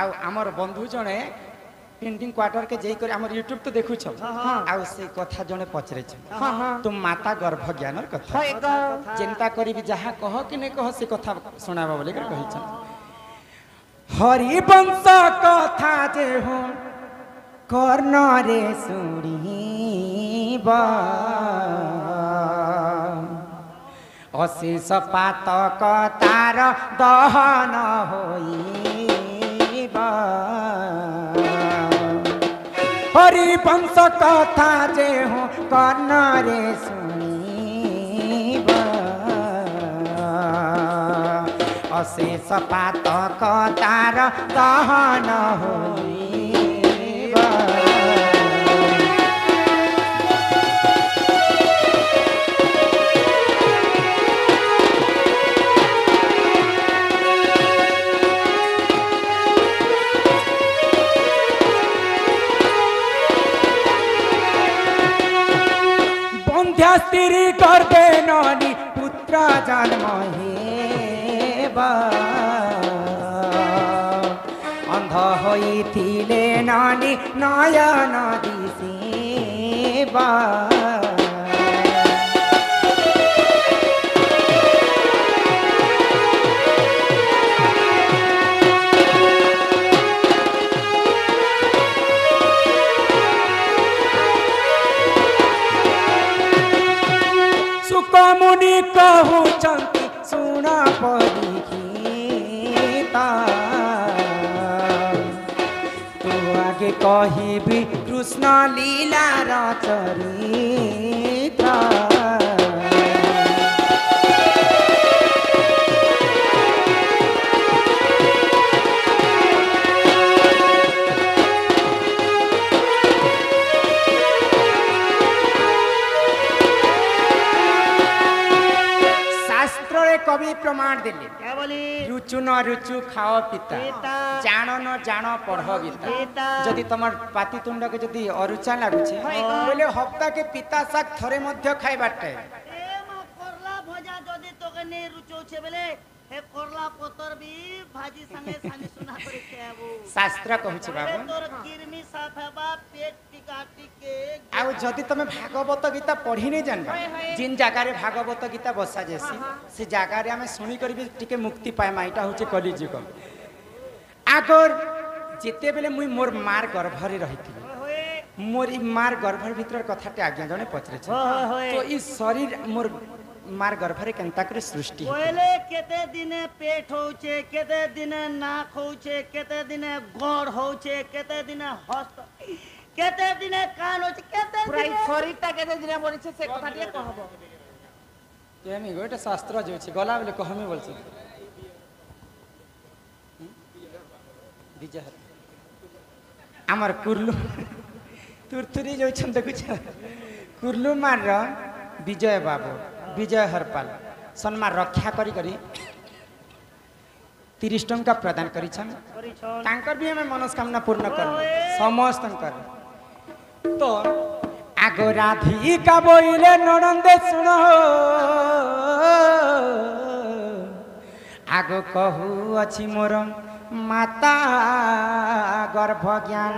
आमर बंधु जड़े पेंटिंग क्वार्टर के जाई कर हमर यूट्यूब तो देखु छ आउ से कथा जने पचरे छ तुम माता गर्भ ज्ञानर कथा चिंता करी भी जहा कह कि ने कह से कथा सुनाबा बोले कर कहि छ हरिवंश कथा जे हो कर्ण रे सुणीबा अशेष पातक तार दहन होइबा हरिवंश कथा जे हो कर्ण रे सुणीबा अशेष पातक तार दहन होइबा स्त्री कर दे नानी पुत्र जन्म हेबा अंध होइथिले नानी नयन दिसेबा मुनि कहूचंती सुन परीक्षिता तू आगे कहिबी कृष्ण लीला चरिता कवि प्रमाण दिले क्या बोली रुचु न रुचु खाओ पिता जान न जान पढ़ गीता जदि तमर पाती तुंड के जदि अरुचा लागुछे बोले हफ्ता के पिता साग थरे मध्य खाइबाटे ए म करला भजा जदि तोके ने रुचो छे बोले हे करला पतर भी भाजी संगे सानी सुना करे केबो शास्त्र कहू छे बाबू तोर किरमी साफ हेबा पेट टिकाटी के आ जदि तमे भागवत गीता पढ़ी नै जानबा जिन जगह रे भागवत गीता बसा जेसी से जगह रे हमें सुनी करबी टिके मुक्ति पाए माइटा होचे कलिजुग आगर जेते बेले मुई मोर मार गर्भ रे रहिथि मोर ई मार गर्भ भीतर कथाटे आज्ञा जने पचरे छ तो ई शरीर मोर मार गर्भ रे केनता करे सृष्टि पहले केते दिने पेट होचे केते दिने नाक होचे केते दिने गोड़ होचे केते दिने हस्त केते दिने कान होचे केते पूरा शरीरटा केते दिने बनिছে से कथाटे कहबो केमी गोटे शास्त्र जो छी गला बेले कहमी बोलछ विजय हमर कुर्लू तुरतुरी जो छन देखु छ कुर्लू मार विजय बाबू विजय हरपाल सम्मान रक्षा करी 30 टंका प्रदान करी भी हमें मनोकामना पूर्ण कर समस्त तो आगो राधिका बोले ननंदे सुन आगो कहू अच्छी मोर माता गर्भ ज्ञान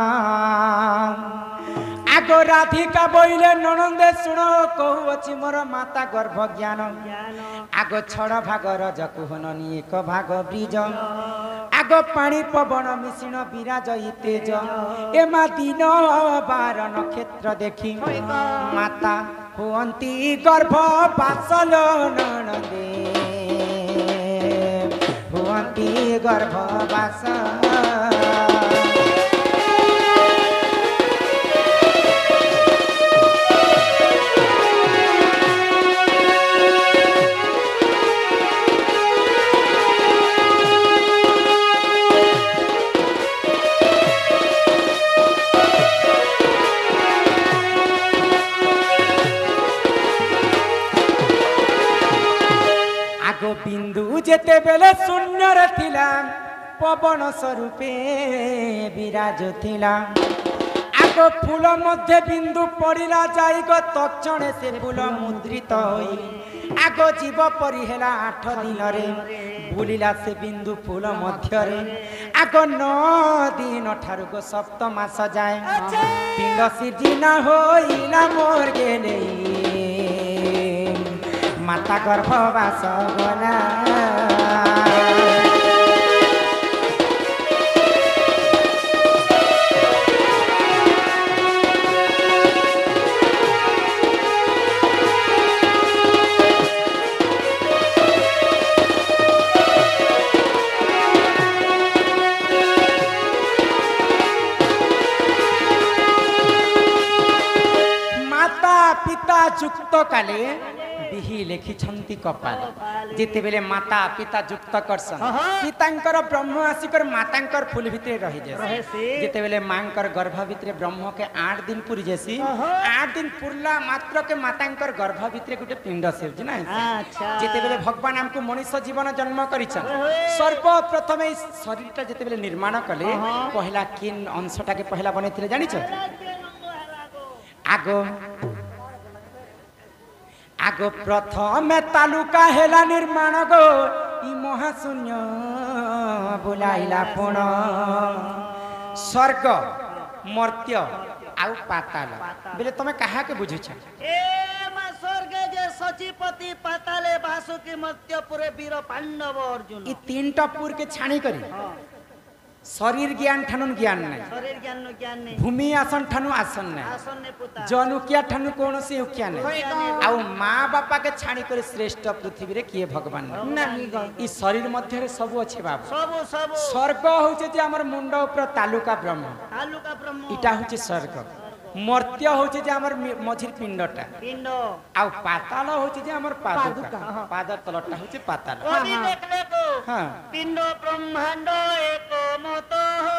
आगो राधिका बोले ननंदे सुन कहू अच्छी मोर माता गर्भ ज्ञान आगो छड़ भाग रजकु हननी एक भाग ब्रिज आगो पानी पवन मिश्रण विराज तेज एमा दिन बार नक्षत्र देखी माता हुअंती गर्भ बासल ननंदे हुअंती गर्भ बास बिंदु जेते बेले शून्य थिला पवन स्वरूपे विराज थिला आगो फूल मध्य बिंदु पड़िला जाई गो तक्षणे से फूल मुद्रित होई आग जीव परी हेला 8 दिन रे बुलिला से बिंदु फूल मध्य रे आग 9 दिन ठारु को 7 मास जाए पिंड सिर्जना होइला मोर गेले माता गर्भवास गला जुक्त काले बिही लेखि छंती कपाल जिते बेले माता पिता जुक्त करसन पितांकर ब्रह्म आसिकर मातांकर फूल भितरे रहि जेसी जिते बेले मांकर गर्भ भितरे ब्रह्म के 8 दिन पुरी जेसी 8 दिन पुरला मात्र के मातांकर गर्भ भितरे गुटे पिंड सिरज ना अच्छा जिते बेले भगवान हमको मनुष्य जीवन जन्म करिछन सर्वप्रथम ए शरीरटा जिते बेले निर्माण कले पहला किन अंशटा के पहला बनेथिले जानि छ आगो आगो प्रथम तालुका हेला निर्माण गो ई महाशून्य बुलाइला पुण स्वर्ग मर्त्य आउ पाताल बेले तमे कहा के बुझु छ ए मा स्वर्ग जे सचिपति पाताले वासुकी मर्त्य पुरे वीर पांडव अर्जुन ई तीनटा पुर के छाणी करी शरीर ज्ञान ठानु ज्ञान नहीं शरीर ज्ञान नो ज्ञान नहीं भूमि आसन ठानु आसन नहीं आसन ने पुता जनुकिया ठानु कोनोसी उकिया नहीं आउ माँ बापा के छाणी करे श्रेष्ठ पृथ्वी रे किए भगवान नहीं ई शरीर मध्य रे सब अछि बाबू सब स्वर्ग होचे जे हमर मुंड ऊपर तालुका ब्रह्म इटा होचे स्वर्ग मर्त्य होचे जे हमर मझिर पिंडटा पिंड आउ पाताल होचे जे हमर पादुका पाद तलटा होचे पाताल अभी देखले को हां पिंड ब्रह्मांड एक मत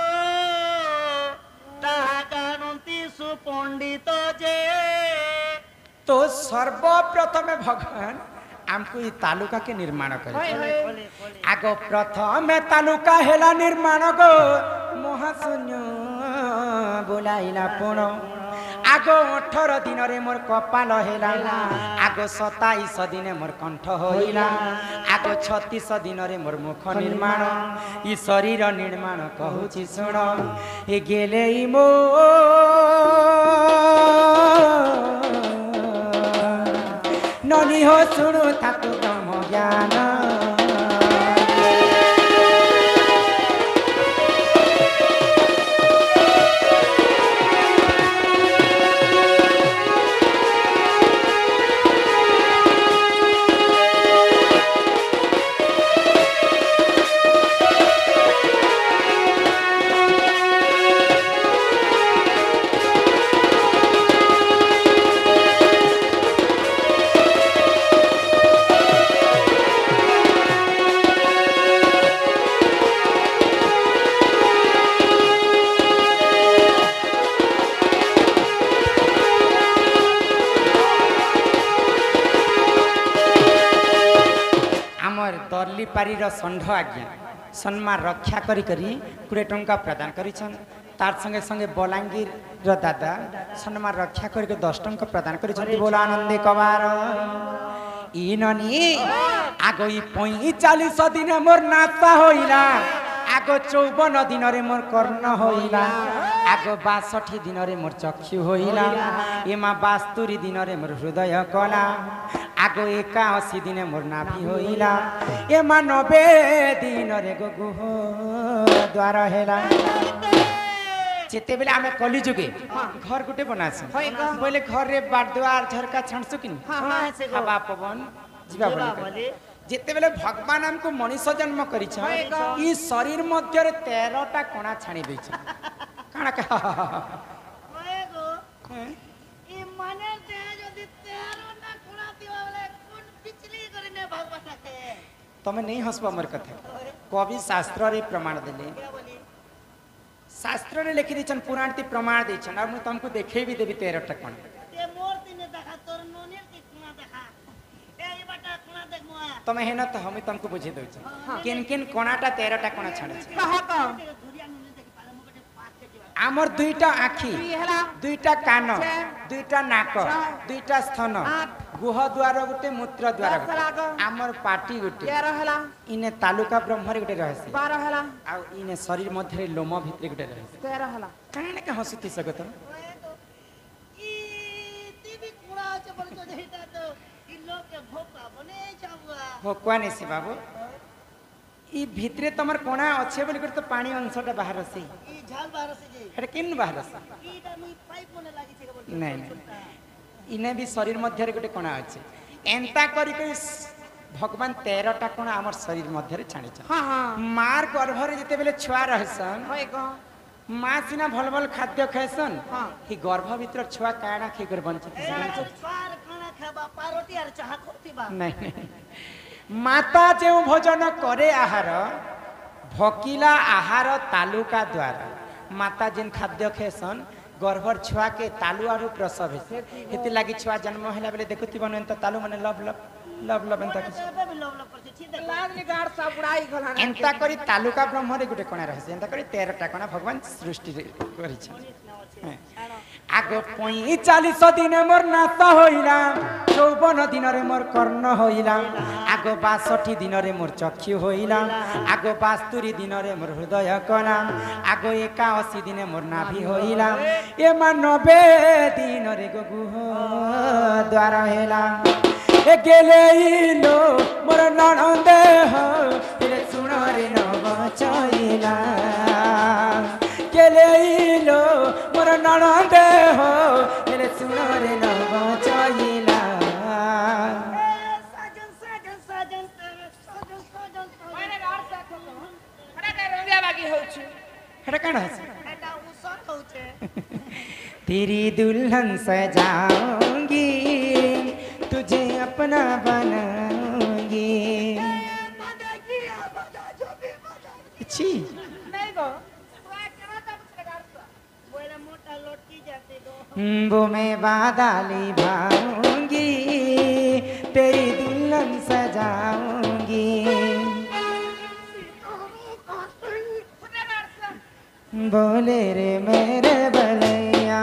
ताहा जानती सुपंडित जे तो सर्वप्रथम भगवान हमको ये तालुका के निर्माण करे आगो प्रथम तालुका हेला निर्माण गो महाशून्य बुलाइला पुण आगो 18 दिन रे मोर कपाल हेला आगो 27 दिन मोर कंठ होइला आगो 36 दिन रे मोर मुख निर्माण ई शरीर निर्माण कहूची सुण ए गेले मो ननी हो सुनु थाकु ब्रह्म ज्ञान पारी षंढ आज्ञा सम्मान रक्षा करी 20 टंका प्रदान करिछन तार संगे संगे बलांगीर दादा सम्मान रक्षा करके 10 टंका प्रदान करिछन बोला आनंदे कबार इननी आगो 45 दिन मोर नाता होइला आगो 54 दिन रे मोर कर्ण होइला आगो 62 दिन रे मोर चक्षु होइला एमा 72 दिन रे मोर हृदय कला आगो 81 दिन मोर नाभि होइला एमा 90 दिन रे गुह द्वार हेला जेते बेले आमे कली जुगे घर गुटे बनासु बोले घर रे बाट द्वार झरका छाणसु किन हवा पवन जीवा बोले जेते बेले भगवान हमको मनुष्य जन्म करिछ ई शरीर मध्य रे 13 टा कोणा छाणी दैछ काना का ओए गो ई माने जे जदी 13 टा कोणा दिवा वाला कोन पिछली करने भगवान के तमे नहीं हसबा हमर कथा कवि शास्त्र रे प्रमाण देले शास्त्र रे लिखि दिछन पुराण ती प्रमाण दिछन अब मैं तुमको देखे भी देबी 13 टा कोणा ते मूर्ति ने देखा तोर नोने की कोणा देखा ए बटा कोणा देख मुआ तमे हेना त हम तुमको बुझे दउ छ किन किन कोणाटा 13 टा कोणा छाड़े छ कहा का आमर 2टा आखी 2टा कान 2टा नाक 2टा स्तन गुह द्वार गोटे मूत्र द्वार गोटे आमर पार्टी गोटे इने तालुका ब्रह्मरे गोटे रहसी 12 हला आ इने शरीर मध्य लोम भितर गोटे रहसी 13 हला काहे के हसुती सकत ई टीवी कुड़ा আছে বলছো যেটা তো ই লোকে ভোকা বনে যাওয়া भगवान से बाबू ई भितरे तमर कोना अच्छे बोली कर तो पानी अंशटा बाहर से ই ঝাল বারসে যে हेटा केन बाहर से ইটা মি পাইপ বনে লাগিছে বলছো नहीं नहीं इने भी शरीर मध्य गोटे कोना अच्छे एंता करी करी भगवान 13टा कोना हमर शरीर मध्य छाणी हां हां मार गर्भरे जते बेले छुआ रहसन होय को माँ सिना भल भल खाद्य खाएसन हाँ। कि गर्भ भीतर छुआ काना खी कर बंचित পার খানা খাবা পারোটি আর চাহা খাতিবা नहीं नहीं माता जो भोजन करे आहार भकिला आहार तालुका द्वारा माता जिन खाद्य खाएसन गर्भर छुआ के तालु आरु प्रसव हेति लागी छुआ जन्म होला बेले देखुति बन तालु माने लब लब लब लब एंता किछ ebe bi lov lov করছে ঠিক আছে लागली गाड़ सब उड़ाई गला एंता करी तालुका ब्रह्मरे गुटे कोना रहसे एंता करी 13टा कोना भगवान सृष्टि करि छ आगो 45 दिन मोर नात होइला 54 दिन रे मोर कर्ण होइला आगो 62 दिन रे मोर चक्षु होइला आगो 72 दिन रे मोर हृदय कला आगो 81 दिन मोर नाभि होइला ए मा 90 दिन रे गुह द्वार हेला ए गेले इलो मोर ननंदे हो तेरे सुन रे नव चइला गेले इलो मोर ननंदे हो तेरे सुन रे नव चइला সাজন সাজন সাজন সাজন সাজন माने गाड़ से को हड़ा के रंगिया बागी होछु हेटा काण हस এটা উসর হচ্ছে तेरी दुल्हन सजाऊंगी तुझे अपना बनाऊंगी छी नहीं गो तू केना तब से गाड़ से बोले मोटा लटकी जाते दो वो मैं बादली भाऊंगी तेरी दुल्हन सजाऊंगी फुटे गाड़ से बोले रे मेरे बलैया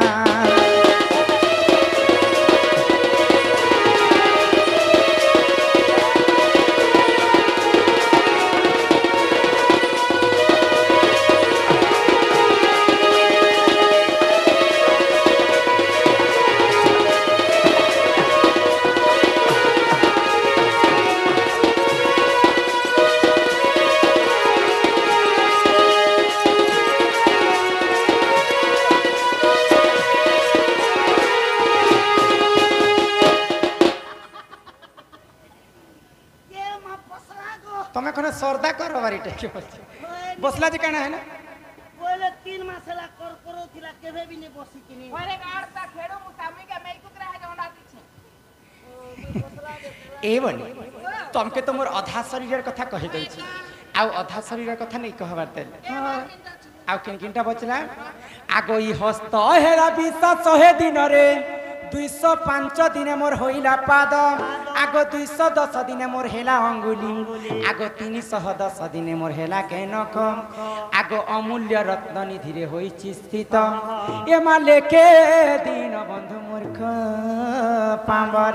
ये मा पसरा गो तुम्हें कोन सरदा करो बारी टेके बसला जे काना है ना बोले 3 मास ला करो थिला केबे भी ने बसी किनी माने गाड़ से खेड़ो मुतामी के मैं कुतरा है जोंडा दिछ ए बनी तुमके तो मोर अधा शरीर कथा कहि दई छी आ अधा शरीर कथा नहीं कहबार तेल आ किन किनटा बचला आगो ई हस्त हेरा 100 दिन रे 205 दिन मोर होइला पाद आगो 210 दिन मोर हेला अंगुली आगो 310 दिन मोर हेला के नख आगो अमूल्य रत्न निधि रे होइछि स्थित ए मा लेके दिन बंधु मूर्ख पांबर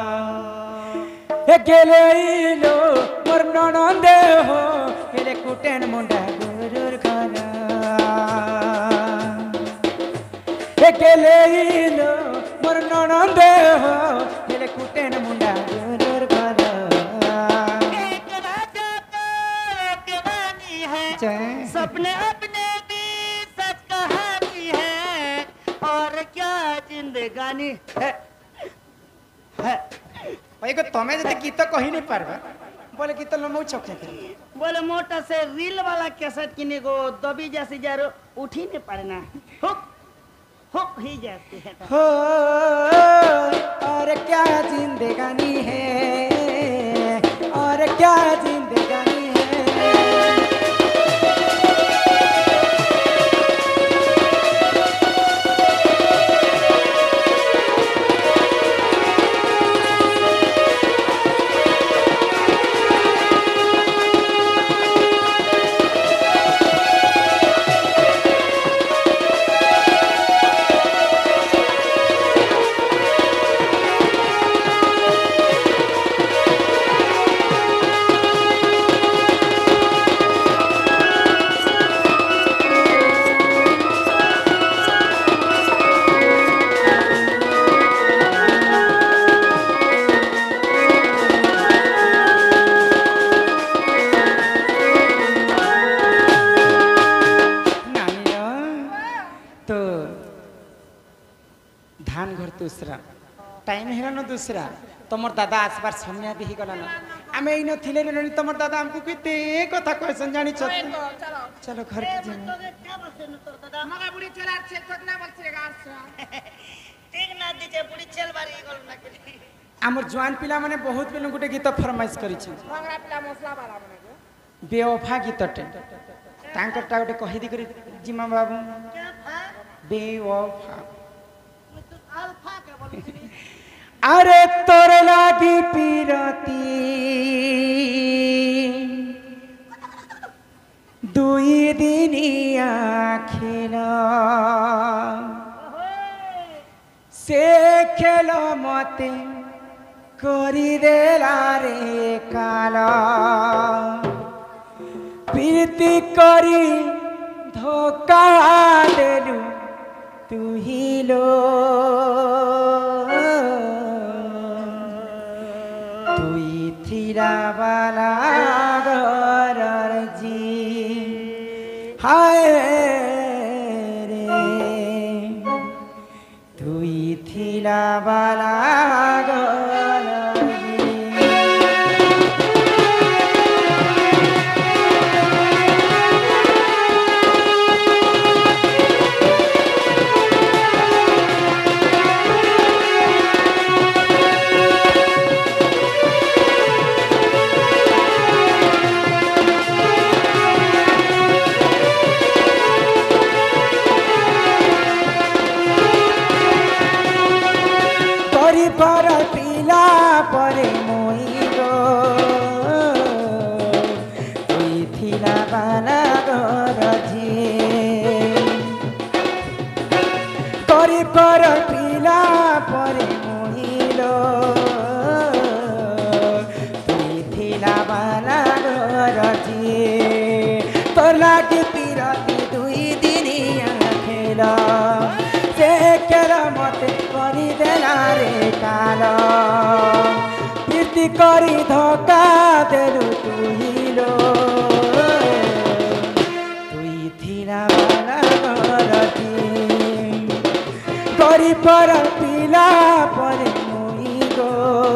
ए गेले इलो मोर ननंदे हो हेले कुटेन मुंडा गुरुर खरा ए गेले इलो मोर ननंदे हो हेले कुटेन मुंडा गुरुर खरा एक रात तो कहानी है जय सपने अपने भी सच कहानी है और क्या जिंदगानी है भाई को तमे जते गीत कहि नहीं पारबा बोले गीत लमौ चखे के बोले मोटा से रील वाला कैसेट किने को दबी जैसे जरो उठ ही नहीं पड़ना हुक ही जाती है हो और क्या जिंदगानी है और क्या जिंदगानी है दूसरा टाइम है ना दूसरा तुम दादा आसबार समय भी गला ना आम इन थे तुम दादा हमको कितने कथा कहसन जानी चलो चलो घर ए के मैं तो के क्या बसे न तोर दादा मगा बुढ़ी चला छे कितना बोलछे गाछ ठीक ना दीजे बुढ़ी चल बारी गल ना के आमर जवान पिला माने बहुत बेलु गुटे गीत फरमाइश करी छी भंगरा पिला मसला बारा मने बेवफा गीतटे तांकर टा गुटे कहि दी करी जिमा बाबू क्या फा बेवफा मैं तो अल्फा के बोली अरे तोर लागी पीरती दुई दिनिया खेला से खेल मते करी देला रे काला प्रीति करी धोखा देलु तू ही लो तुई थिरा वाला घर जी हाय रे तुई थिरा वाला घर जी पर पीला परे मोइरो तुई थिला बाला गरजी करी पर पीला परे मोइरो तुई थिला बाला गरजी तोर लागी पीरती दुई दिनिया खेला से केला मते करी देला रे काला प्रीति करी धोखा देलु तुहिलो तुई थिला वाला गरती करी पर पीला पर मुई गो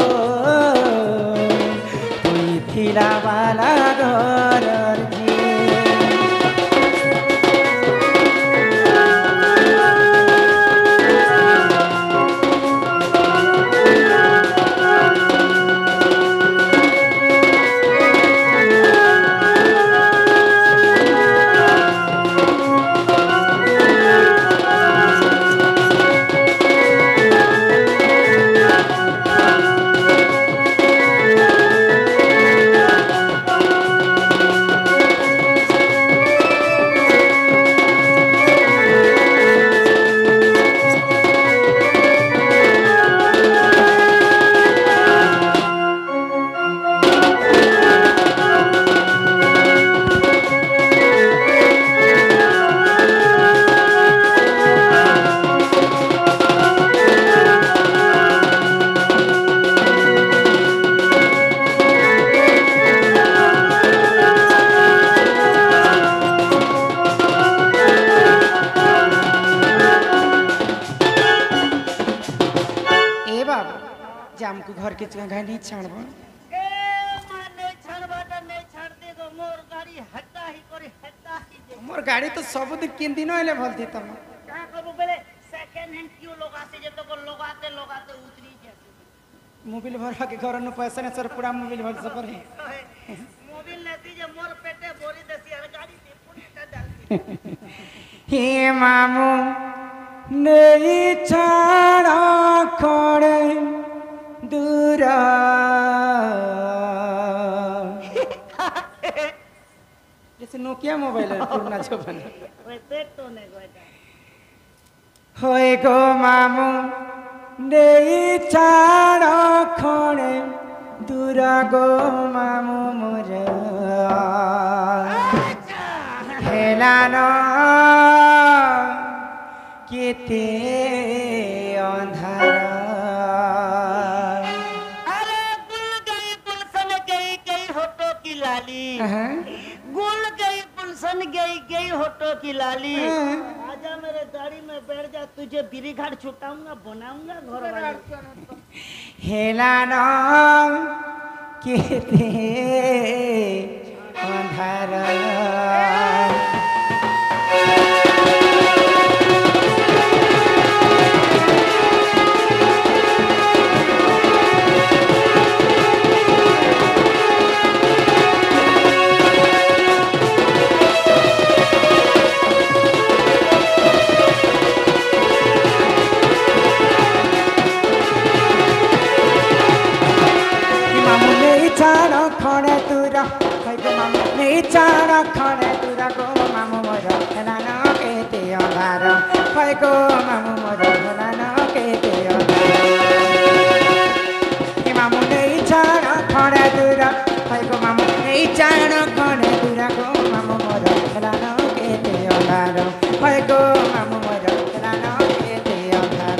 तुई थिला वाला गरती हमको घर के जगह नहीं छाड़बो ए माने छड़बाट नहीं छाड़ते गो मोर गाड़ी हट्टा ही करे हट्टा ही दे मोर गाड़ी तो सब दिन किन दिन होले भलती तम का करू बेले सेकंड हैंड क्यों लगाते जे तो को लगाते लगाते उतरी जैसे मोबाइल भरवा के घर न पैसा ने सर पूरा मोबाइल भर से पर है मोबाइल लेती जे मोर पेटे बोरी देसी हर गाड़ी पे पूरी का डालती हे मामू नहीं छाड़ा खोड़े दूरा जैसे नोकिया मोबाइल है पुराना जो बना ओए पेट तो नहीं गोटा होए गो मामू नहीं छाड़ा खोड़े दूरा गो मामू मुझे हेलानो केते अंधारा अरे गुल गई होटो की लाली गुल गई गुलशन गई काली होटो की लाली आजा मेरे गाड़ी में बैठ जा तुझे बिरी घाट छुटाऊंगा बनाऊंगा घर वाली हेला न केते अंधार खड़े तुरा गो मामू नहीं चार खड़े तुरा गो मामू मोर हेला न केते अंधार गो मामू मोर हेला न केते अंधार मामू नहीं चार खड़े तुरा गो मामू नहीं चार खड़े तुरा गो मामू मोर हेला न केते अंधार गो मामू मोर हेला न केते अंधार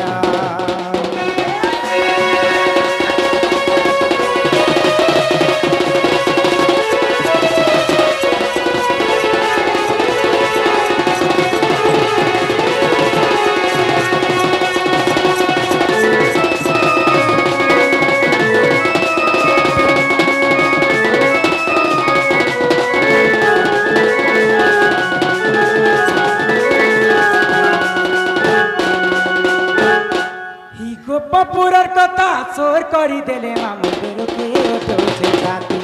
पपुरर कथा चोर करी देले मामू के दोजे जाते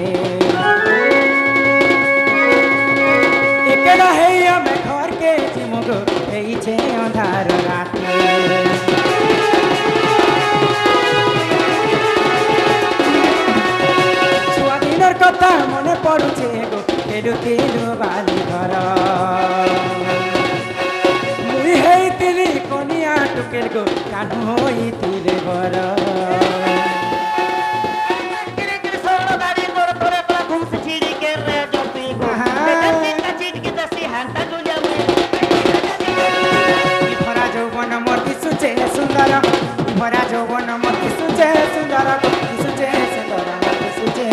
एकला है हमें घर के जिमुगो हेई छे अंधार राते छुआ दिनर कथा मने पड़ुछे गो केलु केलु बाली घर मुई हेई तिली कोनिया टुकेल गो कानु होई तिले बर भरा जौवन मोती सुचे सुंदर भरा जौवन मोती सुचे सुंदर सुचे सुंदर सुचे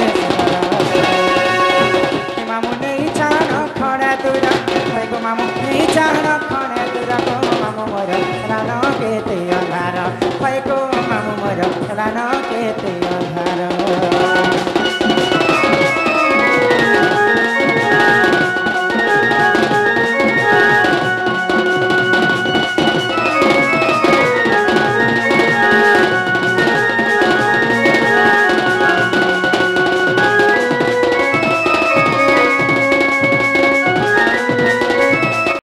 सुंदर मामू नहीं चाण खड़ा तुरा गो मामू नहीं चाण खड़ा तुरा गो मामू मोर हेला न केते अंधार गो मामू मोर हेला न केते अंधार